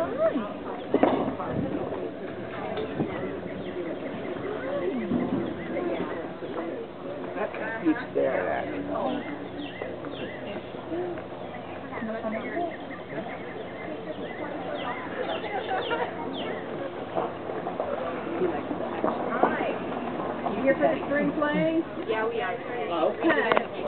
He's there at me. Hi. You here for the spring play? Yeah, we are. Okay.